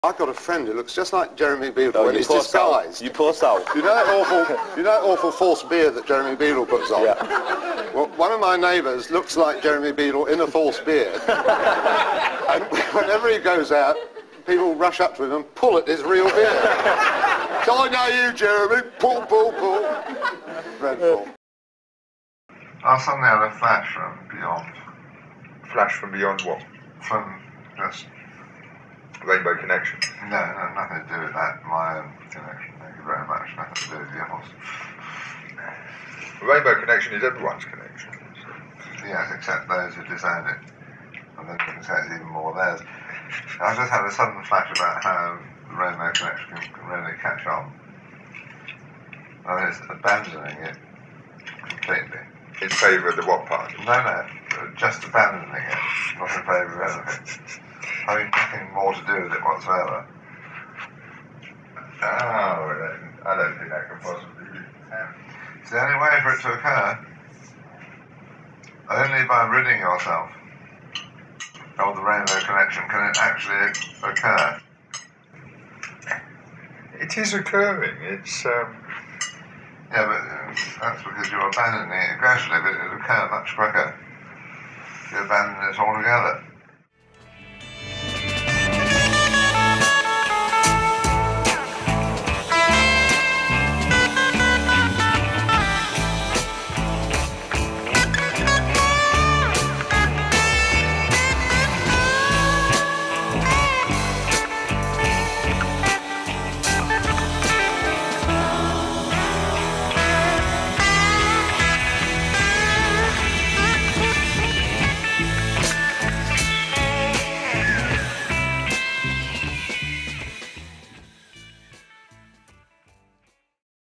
I've got a friend who looks just like Jeremy Beadle Oh, when he's disguised. You poor soul. You know that awful false beard that Jeremy Beadle puts on? Yeah. Well, one of my neighbours looks like Jeremy Beadle in a false beard. And whenever he goes out, people rush up to him and pull at his real beard. So I know you, Jeremy. Pull, pull, pull. Dreadful. I suddenly had a flash from beyond. Flash from beyond what? From just... Rainbow connection. No, nothing to do with that. My own connection. Thank you very much. Nothing to do with yours. Rainbow connection is everyone's connection. So. Yes, except those who disown it. And then you can say it's even more theirs. I just had a sudden flash about how the rainbow connection can really catch on. I mean, it's abandoning it completely. In favour of the what party? No, just abandoning it. Not in favour of anything. Having nothing more to do with it whatsoever. Oh, I don't think that can possibly be. It's the only way for it to occur. Only by ridding yourself of the rainbow connection can it actually occur. It is occurring. It's Yeah, but that's because you're abandoning it gradually, but it'll occur much quicker. You abandon it altogether.